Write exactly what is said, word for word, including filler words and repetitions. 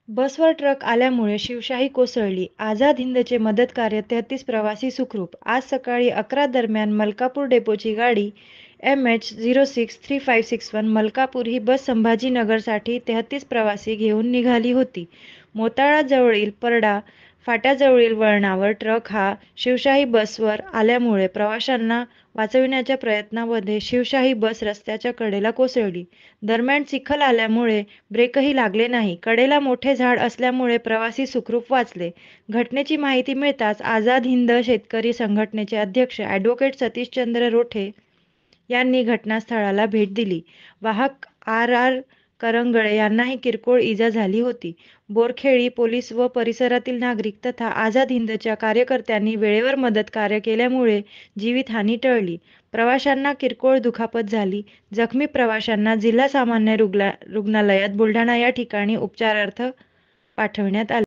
बसवर ट्रक आल्यामुळे शिवशाही कोसळली. आझाद हिंदचे मदतकार्य तेहतीस प्रवासी सुखरूप. आज सकाळी अकरा दरम्यान मलकापूर डेपोची गाडी M H zero six three five six one Malkapur ही बस संभाजीनगरसाठी तेहतीस प्रवासी घेऊन निघाली होती. मोताळाजवळील परडा फाट्याजवळील वळणावर ट्रक हा शिवशाही बसवर आल्यामुळे प्रवाशांना वाचविण्याच्या प्रयत्नामध्ये शिवशाही बस रस्त्याच्या कडेला कोसळली. दरम्यान चिखल आल्यामुळे ब्रेकही लागले नाही. कडेला मोठे झाड असल्यामुळे प्रवासी सुखरूप वाचले. घटनेची माहिती मिळताच आझाद हिंद शेतकरी संघटनेचे अध्यक्ष ॲडव्होकेट सतीशचंद्र रोठे यांनी घटनास्थळाला भेट दिली. वाहक आर. आर. करंगळे यांनाही किरकोळ इजा झाली होती. बोरखेडी पोलीस व परिसरातील नागरिक तथा आझाद हिंदच्या कार्यकर्त्यांनी वेळेवर मदतकार्य केल्यामुळे जीवितहानी टळली. प्रवाशांना किरकोळ दुखापत झाली. जखमी प्रवाशांना जिल्हा सामान्य रुग्णालयात बुलढाणा या ठिकाणी उपचारार्थ पाठविण्यात आले.